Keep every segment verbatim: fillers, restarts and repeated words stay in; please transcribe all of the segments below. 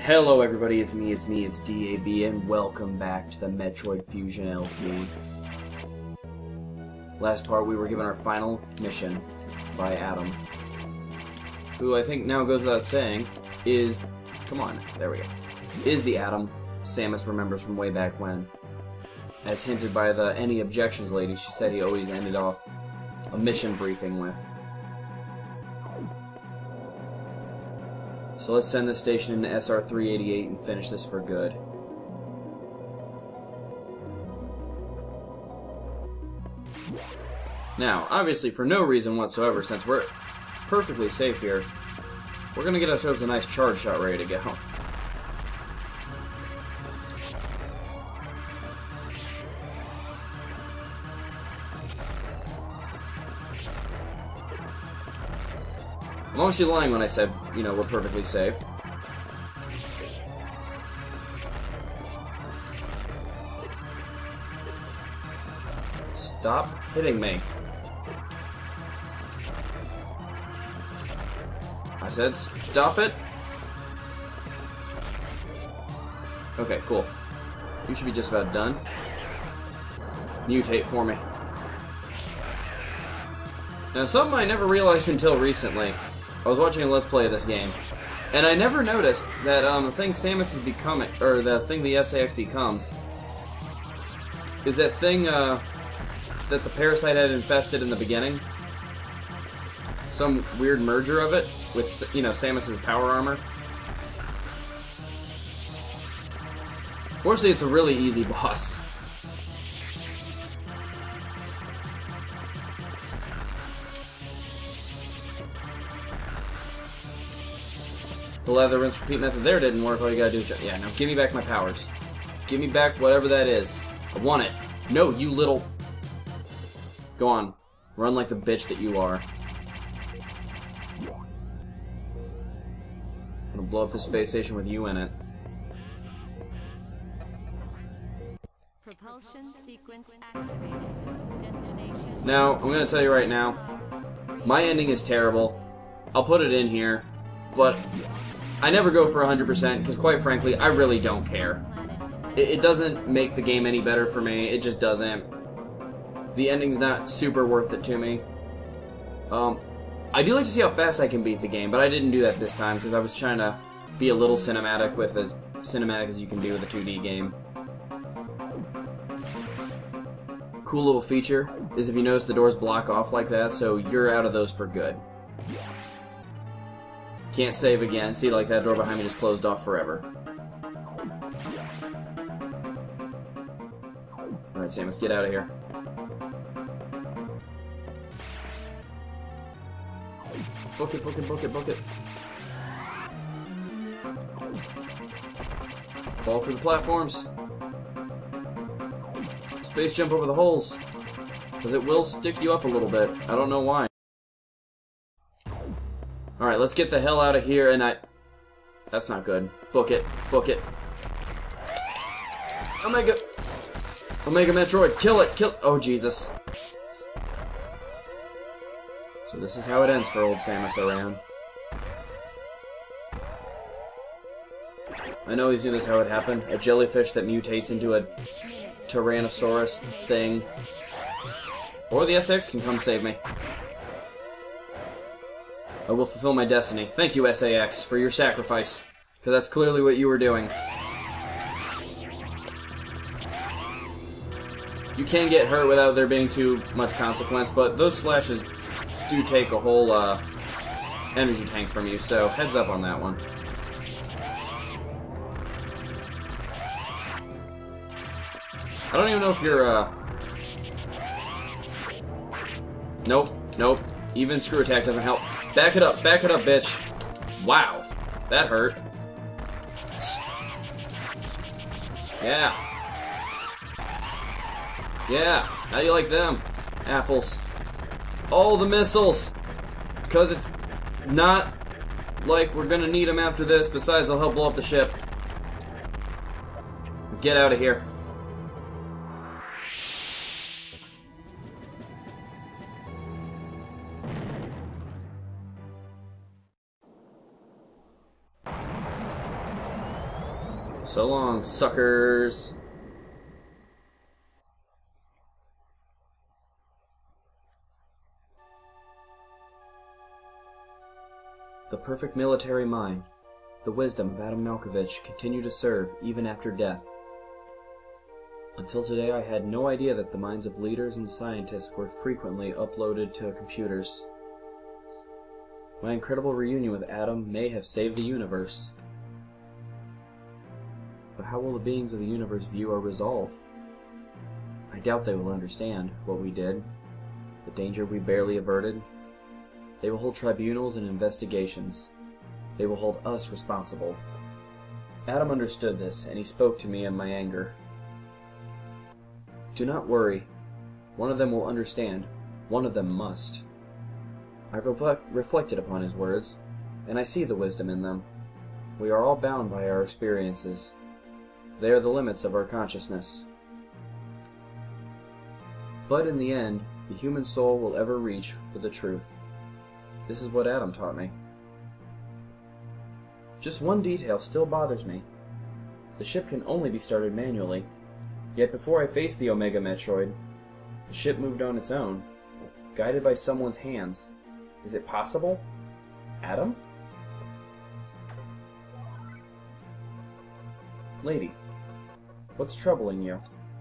Hello everybody, it's me, it's me, it's D A B, and welcome back to the Metroid Fusion L P. Last part we were given our final mission by Adam, who I think now goes without saying is, come on, there we go, is the Adam Samus remembers from way back when. As hinted by the Any Objections lady, she said he always ended off a mission briefing with. So let's send this station into S R three eighty-eight and finish this for good. Now, obviously for no reason whatsoever, since we're perfectly safe here, we're going to get ourselves a nice charge shot ready to go. I'm obviously lying when I said, you know, we're perfectly safe. Stop hitting me. I said stop it. Okay, cool. You should be just about done. Mutate for me. Now, something I never realized until recently. I was watching a Let's Play of this game, and I never noticed that um, the thing Samus is becoming, or the thing the S A X becomes, is that thing uh, that the parasite had infested in the beginning. Some weird merger of it with, you know, Samus's power armor. Fortunately, it's a really easy boss. The lather rinse repeat method there didn't work. All you gotta do is just, yeah, now give me back my powers. Give me back whatever that is. I want it. No, you little... Go on. Run like the bitch that you are. I'm gonna blow up the space station with you in it. Propulsion sequence activated. Destination. Now, I'm gonna tell you right now, my ending is terrible. I'll put it in here, but I never go for one hundred percent because, quite frankly, I really don't care. It, it doesn't make the game any better for me. It just doesn't. The ending's not super worth it to me. Um, I do like to see how fast I can beat the game, but I didn't do that this time because I was trying to be a little cinematic with as cinematic as you can do with a two D game. Cool little feature is if you notice the doors block off like that, so you're out of those for good. Can't save again. See, like that door behind me just closed off forever. Alright, Samus, get out of here. Book it, book it, book it, book it. Fall through the platforms. Space jump over the holes. Because it will stick you up a little bit. I don't know why. Alright, let's get the hell out of here, and I... That's not good. Book it. Book it. Omega... Omega Metroid, kill it! Kill... Oh, Jesus. So this is how it ends for old Samus Aran. I know he's knew this is how it happened. A jellyfish that mutates into a Tyrannosaurus thing. Or the S X can come save me. I will fulfill my destiny. Thank you, S A X, for your sacrifice. Because that's clearly what you were doing. You can get hurt without there being too much consequence, but those slashes do take a whole uh, energy tank from you, so heads up on that one. I don't even know if you're, uh... Nope, nope. Even screw attack doesn't help. Back it up, back it up, bitch. Wow. That hurt. Yeah. Yeah. How do you like them? Apples. All the missiles. Because it's not like we're gonna need them after this. Besides, they'll help blow up the ship. Get out of here. So long, suckers. The perfect military mind, the wisdom of Adam Malkovich continue to serve even after death. Until today, I had no idea that the minds of leaders and scientists were frequently uploaded to computers. My incredible reunion with Adam may have saved the universe. But how will the beings of the universe view our resolve? I doubt they will understand what we did, the danger we barely averted. They will hold tribunals and investigations. They will hold us responsible. Adam understood this, and he spoke to me in my anger. Do not worry. One of them will understand. One of them must. I reflect, reflected upon his words, and I see the wisdom in them. We are all bound by our experiences. They are the limits of our consciousness. But in the end, the human soul will ever reach for the truth. This is what Adam taught me. Just one detail still bothers me. The ship can only be started manually. Yet before I faced the Omega Metroid, the ship moved on its own, guided by someone's hands. Is it possible? Adam? Lady, what's troubling you?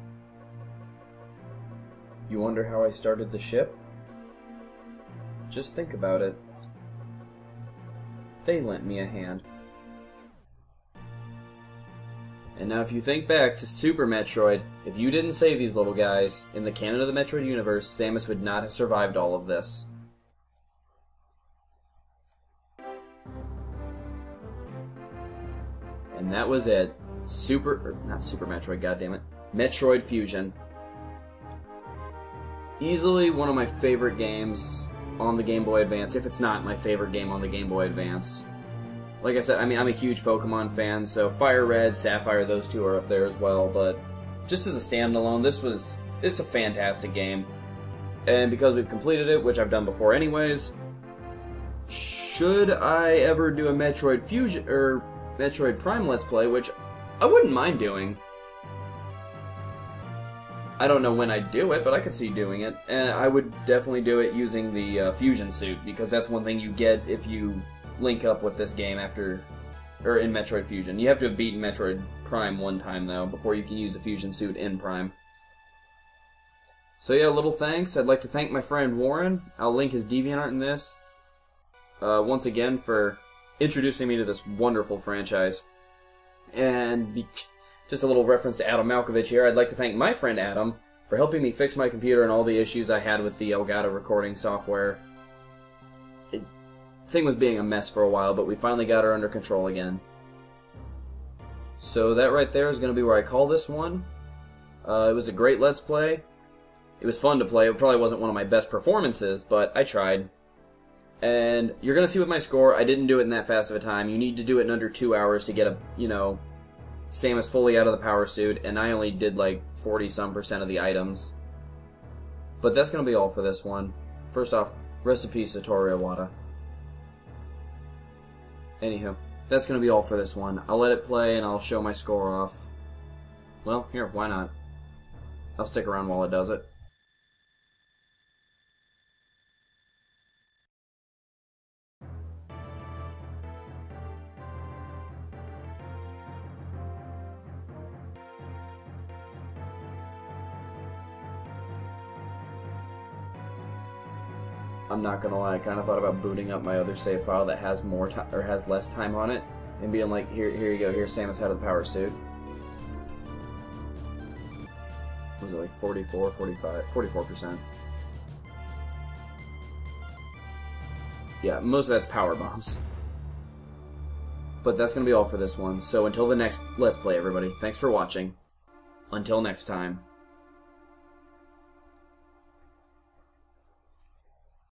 You wonder how I started the ship? Just think about it. They lent me a hand. And now if you think back to Super Metroid, if you didn't save these little guys, in the canon of the Metroid universe, Samus would not have survived all of this. And that was it. Super, or not Super Metroid, goddammit. Metroid Fusion. Easily one of my favorite games on the Game Boy Advance, if it's not my favorite game on the Game Boy Advance. Like I said, I mean, I'm a huge Pokemon fan, so Fire Red, Sapphire, those two are up there as well, but just as a standalone, this was, it's a fantastic game. And because we've completed it, which I've done before anyways, should I ever do a Metroid Fusion, or Metroid Prime Let's Play, which I wouldn't mind doing. I don't know when I'd do it, but I could see doing it. And I would definitely do it using the uh, Fusion Suit, because that's one thing you get if you link up with this game after, or in Metroid Fusion. You have to have beaten Metroid Prime one time, though, before you can use the Fusion Suit in Prime. So yeah, little thanks. I'd like to thank my friend Warren. I'll link his DeviantArt in this. Uh, once again, for introducing me to this wonderful franchise. And be just a little reference to Adam Malkovich here. I'd like to thank my friend Adam for helping me fix my computer and all the issues I had with the Elgato recording software. It, the thing was being a mess for a while, but we finally got her under control again. So that right there is going to be where I call this one. Uh, it was a great Let's Play. It was fun to play. It probably wasn't one of my best performances, but I tried. And you're going to see with my score, I didn't do it in that fast of a time. You need to do it in under two hours to get a, you know, Samus fully out of the power suit, and I only did like forty some percent of the items. But that's going to be all for this one. First off, recipe Satoru Iwata. Anywho, that's going to be all for this one. I'll let it play and I'll show my score off. Well, here, why not? I'll stick around while it does it. I'm not gonna lie, I kind of thought about booting up my other save file that has more time or has less time on it, and being like, here, here you go, here's Samus out of the power suit. Was it like forty-four, forty-five, forty-four percent? Yeah, most of that's power bombs. But that's gonna be all for this one. So until the next Let's Play, everybody, thanks for watching. Until next time.